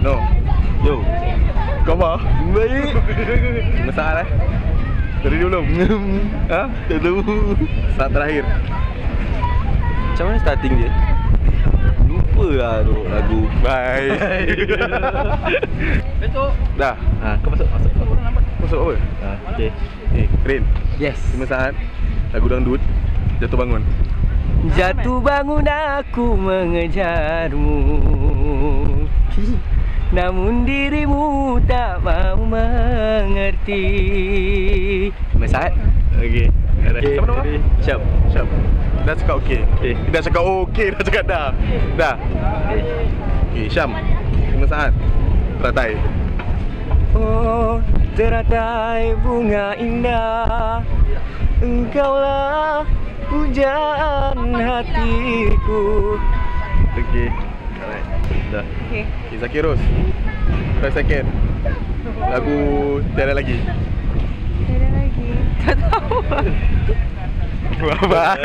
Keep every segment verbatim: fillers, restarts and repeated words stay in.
No. Yo. Kau apa? Baik. Masalah eh? Tadi dulu. Ha? Tak tahu. Saat terakhir. Macam mana starting dia? Lupa lah tu lagu. Bye. Besok. Dah. Ha, kau masuk masuk. Masuk apa? Ha, okey. Eh, Rin. Yes. lima saat lagu dangdut. Jatuh bangun. Jatuh bangun aku mengejarmu, namun dirimu tak mau mengerti. lima saat. Okey. Okay. Siapa nama? Syam. Syam. Dah cakap okey. Okey. Dah cakap okey, dah cakap dah. Dah. Okay. Okey, Syam. lima saat. Teratai. Oh, teratai bunga indah, engkaulah pujaan hatiku. Okey. Alright. Dah. Okey. Okay, Zakirus. lima second. Lagu tiada lagi. Ada lagi. Tak tahu. Bye.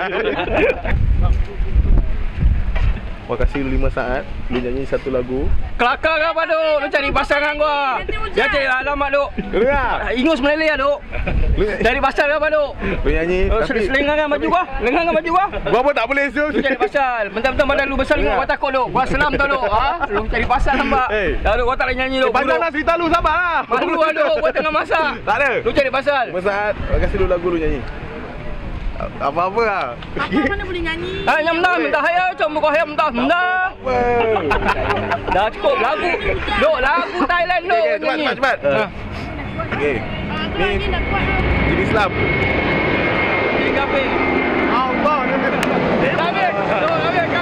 Terima kasih lu lima saat. Lu nyanyi satu lagu. Kelakar kau apa duk? Lu cari pasangan gua. Dia cari alamat duk. Dengar. Ingus meleleh duk. Lu Cari pasal kau apa duk? lu nyanyi Oh, tapi selenggangan baju gua. Lenggangan baju gua. gua pun tak boleh Sus. Lu cari pasal. Bentar-bentar badan lu besar Dengar. gua takut duk. Gua selam tau duk. Ha? Lu cari pasal nampak. Eh. Dah duk gua tak boleh nyanyi duk. Panjang lah cerita lu, sabarlah. Malu lah duk. Gua tengah masak. Tak ada. Lu cari pasal. lima saat. Terima kasih lu lagu lu nyanyi. Apa-apa lah. Apa mana boleh nyanyi? Ha, yang mentah, mentah hayal, cuma muka hayal mentah, mentah. Apa? Dah cukup lagu. Duk, lagu Thailand duk. Okey, cepat, cepat, cepat. Ha. Okey. Aku lagi dah kuat lah. Jadi Islam. Jadi kafe. Allah. Kafe. Duk, kafe kat.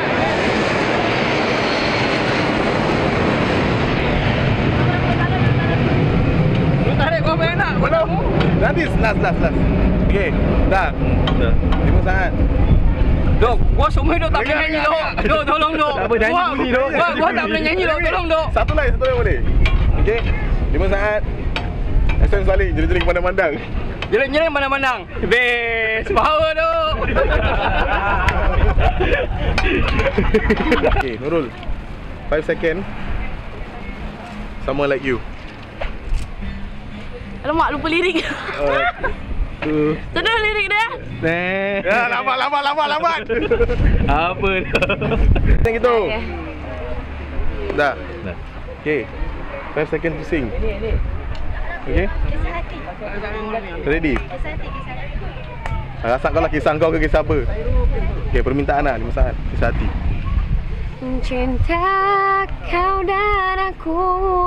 Lu tarik kau apa yang nak? Kau Belum. Nanti last, last, last. Okey. Dah. Dah. lima saat. Dok, gua semua dok tak boleh Dengar, nyanyi dengar, dok. dengar. Dok, tolong dok. Tak apa, nyanyi Gua- bunyi, dok. Gua gua tak boleh nyanyi dok, tolong dok. Satu lagi, satu lagi boleh. Okey. lima saat. Hasan Saling jeling-jeling pandang-pandang. Jelek-jelek mana-manang. Best power dok. Okey, Nurul. five second. Sama like you. Alamak, lupa lirik. Uh, two. Sedar lirik dia. Eh. Ya, lambat, lambat, lambat, lambat. Apa tu? Macam gitu. Okay. Dah. Dah. Okey. five second to sing. Okey. Ready? Rasa kau lah kisah kau ke kisah apa? Okey, permintaan lah lima saat. Kisah hati. Cinta kau dan aku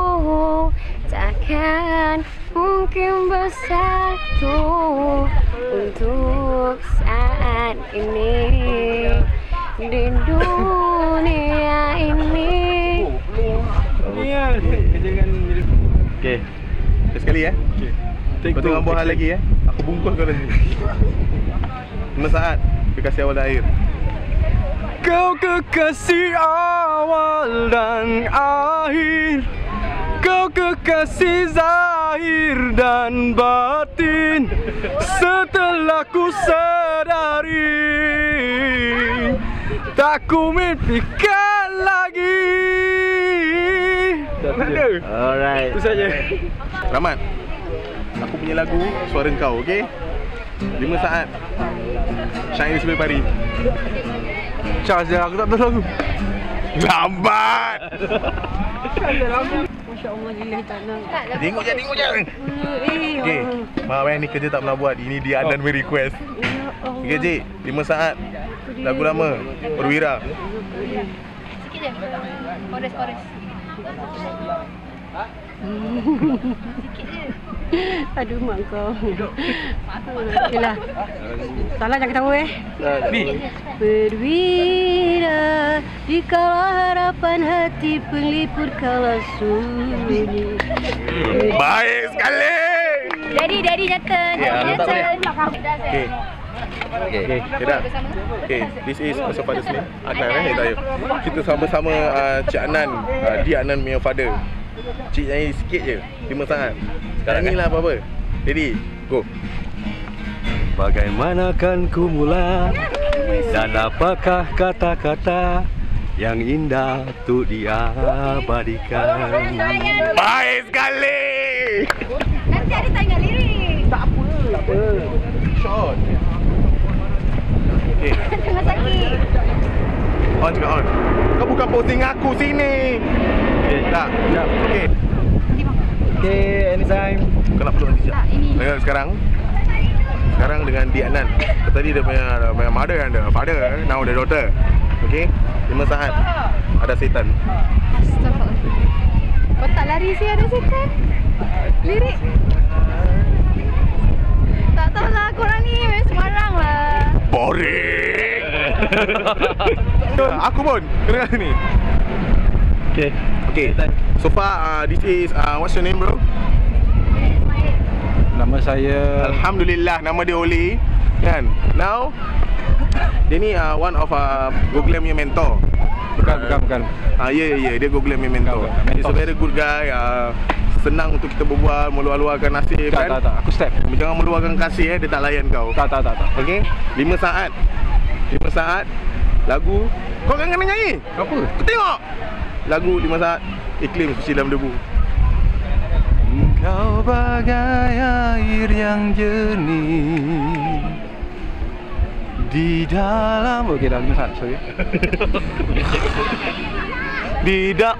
takkan mungkin bersatu untuk saat ini di dunia ini. Okey. Sekali eh. Okey. Kau tengok buah lagi eh. Aku bungkus kau nanti. lima saat. Kekasih awal dan akhir. Kau kekasih awal dan akhir, kau kekasih zahir dan batin. Setelah ku sadari, tak ku mimpikan lagi. Alright. Itu saja. Rahmat. Aku punya lagu suara kau, okey? lima saat. Shine di sebelah pari. Charles dia aku tak tahu lagu. Lambat. Masya Allah, lillahi ta'ala. Tengok je, tengok je. Eh, Okey. Maaf eh, ni kerja tak pernah buat. Ini dia Adan me request. Okey, Cik. lima saat. Lagu lama. Perwira. sikit je. Kores, kores. Sikit je. Aduh, mak kau. Okeylah. Salah jangan ketawa eh. Ni. Perwira di kala harapan hati penglipur kala sunyi. Baik sekali. Daddy, daddy nyata. Ya, Daddy tak boleh. nyata. Okey. Okey. Okay, dah. Okay, this is Masa Father's Day. Adnan eh, tayo. Kita sama-sama uh, Cik Adnan, uh, dia Adnan punya father. Cik nyanyi sikit je, lima saat. Sekarang ni lah apa-apa. Ready? Go. Bagaimanakah ku mula dan apakah kata-kata yang indah untuk diabadikan. Baik sekali. Nanti ada tanya lirik. Tak apa. Tak apa. Shot. Okay. Tengah sakit. On juga on. Kau bukan posting aku sini. Okay, tak. Sekejap. Okay. Okay, anytime. Kau nak peluk nanti sekejap. Tak, ini. Dengar sekarang. Sekarang dengan Di Adnan. Tadi dia punya, punya mother and the father. Now the daughter. Okay. lima saat. Ada setan. Astagfirullah. Kau tak lari sih ada setan? Lirik. Tak tahulah korang ni main Semarang lah. Boring. Aku pun kena sini. Okay. Okay. So far uh, this is uh, what's your name, bro? Nama saya Alhamdulillah, nama dia Oli. Kan? Now dia ni uh, one of uh, Google punya mentor. Bukan, bukan, bukan. Ah, ya, ya, ya, dia Google punya mentor. Bukan, bukan. He's a very good guy. Uh, senang untuk kita berbual, meluah-luahkan nasib, Tak, kan? tak, tak. Aku step. Jangan meluahkan kasih, eh, dia tak layan kau. Tak, tak, tak, tak. Okey, lima saat. lima saat lagu. Kau kan kena nyanyi? Apa? Kau tengok. Lagu lima saat iklim suci dalam debu. Kau bagai air yang jernih di dalam. Okey, dah lima saat, sorry. Tidak.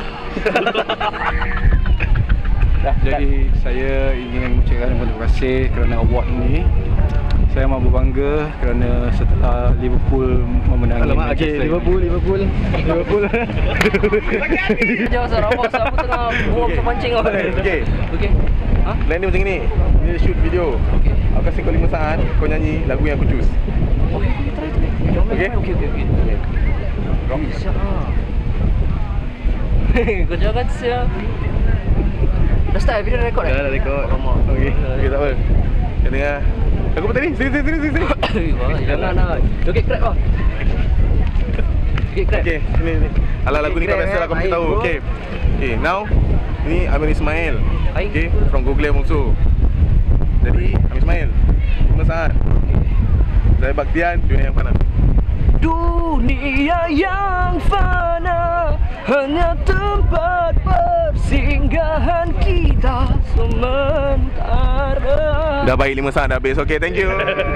Dah, jadi saya ingin mengucapkan terima kasih kerana award ni. Saya amat berbangga kerana setelah Liverpool memenangi Alamak, okay, Liverpool, Liverpool, Liverpool. Jangan Sarawak, aku tengah buang terpancing kau. Okey. Okey. Ha? Lain dia macam ni. Dia shoot video. Okey. Aku kasih kau lima saat, kau nyanyi lagu yang aku choose. Okey, try try. Okey? Okey, okey, okey. Bisa ah. Kau jangan siap. Dah start video dah record eh? Dah, dah record. Alamak. Okey. Okey, tak apa. Kita dengar. Lagu apa tadi? Sini, sini, sini, sini. Wah, jangan nak. Okey, clap ah. Okey, clap. Okey, sini, sini. Alah, lagu ni tak biasa lah, kau mesti tahu. Okey. Okey, now ni Amir Ismail. Hai. Okey, from Google also. Jadi, Amir Ismail. lima saat. Saya Baktian, dunia yang fana. Dunia yang fana hanya tempat persinggahan kita sementara. Dah baik lima saat dah habis. Okey, thank you.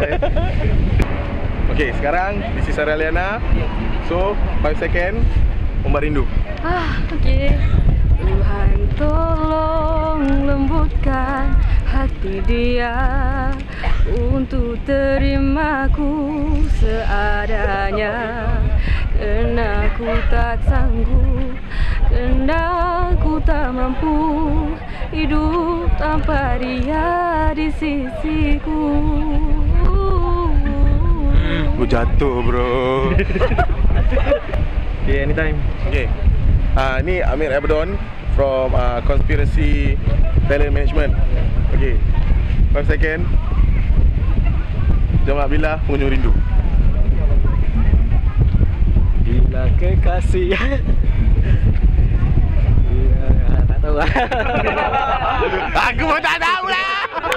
Okey, sekarang this is Sarah Liana. So, five second Ombak Rindu. Ah, okey. Tuhan tolong lembutkan hati dia untuk terimaku seadanya. Kerana ku tak sanggup, kerana ku tak mampu hidup tanpa dia di sisiku. Aku jatuh, bro. Okay, anytime. Okay. Ah, ni Amir Abaddon from uh, Conspiracy Talent Management. Okay. five second. Jamal Abdillah, Pengunjung Rindu. Bila kekasih. Bila, tak tahu lah. Aku pun tak tahu lah.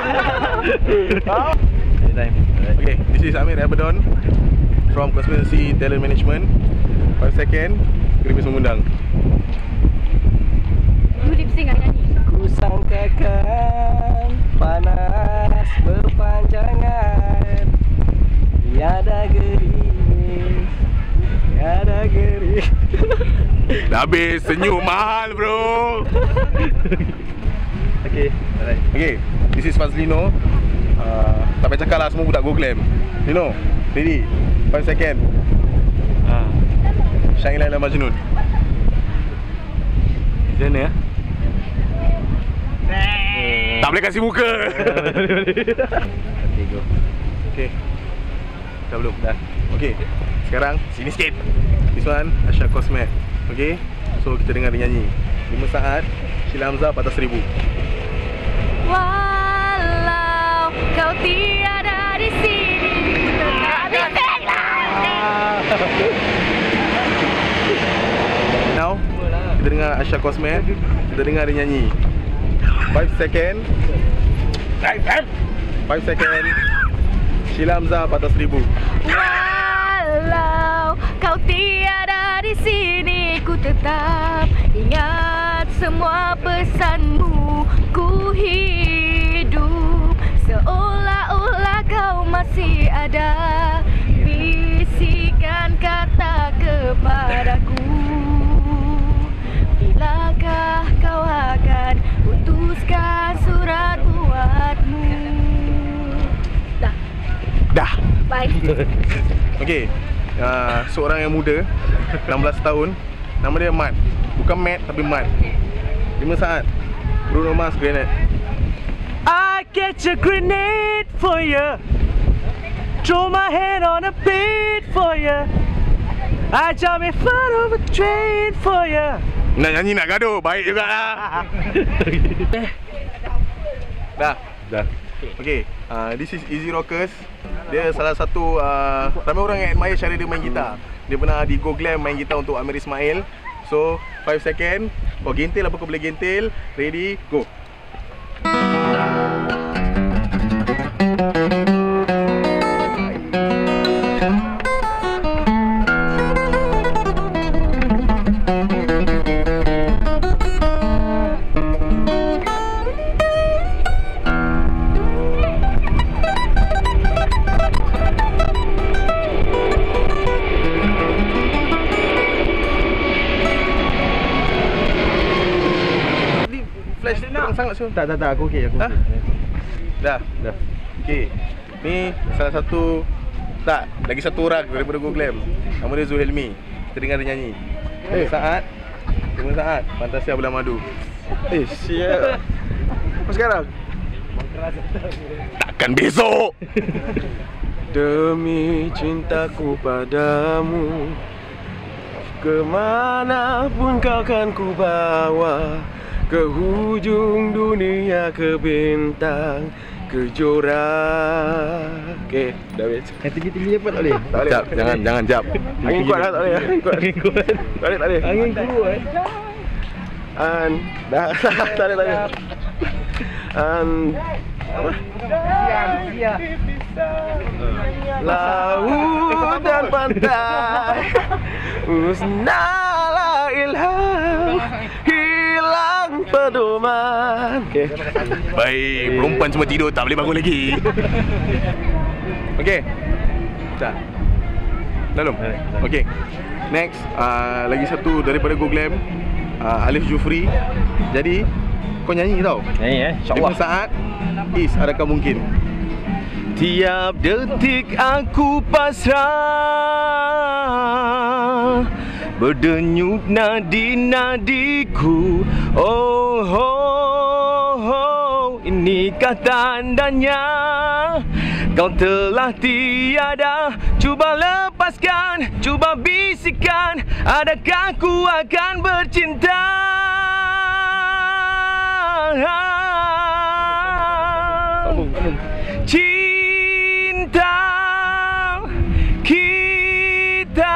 Anytime. Okay, this is Amir Abaddon from Conspiracy Talent Management. five second. Krimis mengundang. You lip sync kan nyanyi? Ku sangkakan panas berpanjangan, tiada gerimis, tiada gerimis. Dah habis, senyum mahal, bro. Okay, alright. Okay, this is Fazlino. uh, Tak payah cakap lah, semua budak Go Glam. Lino, ready? five second. Ah, Shine Laila Majnun. macam mana ya? Tak boleh kasih muka. Okay, go. Okay. Dah belum? Dah. Okay. Sekarang sini sikit. This one Asha Cosme. Okay. So kita dengar dia nyanyi. lima saat Sheila Hamzah Patah Seribu. Walau kau tiada di sini, tetap di sana. Now kita dengar Asha Cosme. Kita dengar dia nyanyi. five second. five second. Sheila Hamzah Patah Seribu. Walau kau tiada di di sini ku tetap ingat semua pesanmu. Ku hidup seolah-olah kau masih ada. Bisikan kata kepadaku, bilakah kau akan putuskan surat buatmu. Dah. Dah. Bye. Okey. Uh, seorang yang muda, enam belas tahun, nama dia Mat. Bukan Matt tapi Mat. lima saat. Bruno Mars Grenade. I get a grenade for you. Throw my head on a beat for you. I jump in front of a train for you. Nak nyanyi nak gaduh, baik juga lah. Dah. Dah. Okay, uh, this is Easy Rockers. Dia salah satu uh, ramai orang yang admire cara dia main gitar. Dia pernah di Go Glam main gitar untuk Amir Ismail. So, five second. Kau gentil apa kau boleh gentil. Ready, go. Flash terang sangat so. Tak, tak, tak, aku okey, aku Ha? okey. Dah. Dah. Okey. Ni salah satu, tak, lagi satu orang daripada Go Glam. Nama dia Zulhelmi. Kita dengar dia nyanyi. Eh, saat. Lima saat. Fantasia Bulan Madu. Eh, siap. Apa sekarang? Takkan besok. Demi cintaku padamu, kemanapun kau kan ku bawa, ke hujung dunia, ke bintang, ke joran. Okey, dah habis. Yang tinggi-tinggi apa tak boleh? Tak boleh. Jap, jangan, jangan, jap. Angin kuat lah, tak boleh. Angin kuat. Angin kuat. Tak boleh, tak boleh. Angin kuat. An, dah, tak boleh, tak boleh. An, apa? Laut dan pantai, musnahlah ilham, hilang pedoman. Okay. Baik, perempuan semua tidur, tak boleh bangun lagi. Okey. Dah. Dah belum? Okey. Next, uh, lagi satu daripada Go Glam, uh, Alif Jufri. Jadi, kau nyanyi tau. Nyanyi eh, lima saat. Is, adakah mungkin? Tiap detik aku pasrah, berdenyut nadi-nadiku. Oh, oh, oh, inikah tandanya kau telah tiada. Cuba lepaskan, cuba bisikan, adakah ku akan bercinta? Cinta kita.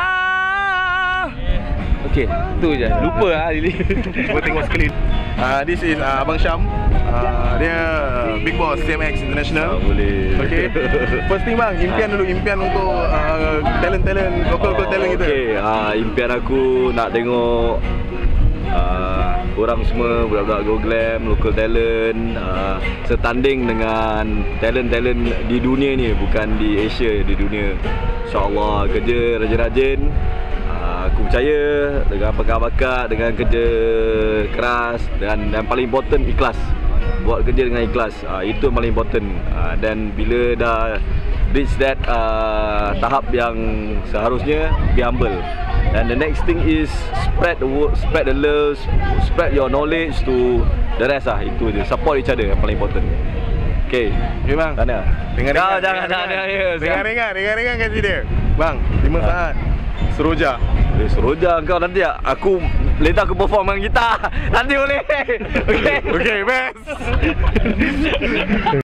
Okey, tu je. Lupa lah Lili. Gua tengok sekali. Uh, this is uh, Abang Syam. Uh, dia uh, Big Boss C M X International. Ah, boleh. Okey. First thing bang, impian dulu, impian untuk uh, talent-talent, local-local talent kita. Okey, uh, impian aku nak tengok uh, orang semua, budak-budak Go Glam, local talent uh, setanding dengan talent-talent di dunia ni, bukan di Asia, di dunia. InsyaAllah kerja rajin-rajin. uh, Aku percaya dengan bakat-bakat, dengan kerja keras, dan yang paling important ikhlas. Buat kerja dengan ikhlas, uh, itu yang paling important. uh, Dan bila dah reach that uh, tahap yang seharusnya, be humble. And the next thing is spread the word, spread the love, spread your knowledge to the rest lah. Itu je, support each other yang paling important. Okay, Okay bang. Tanya. Dengar-dengar. Jangan, jangan, jangan. Dengar-dengar, dengar-dengar kasih dia. Bang, lima saat. Seroja. Eh, seroja kau nanti aku later aku perform dengan gitar. Nanti boleh. Okay. Okay, best.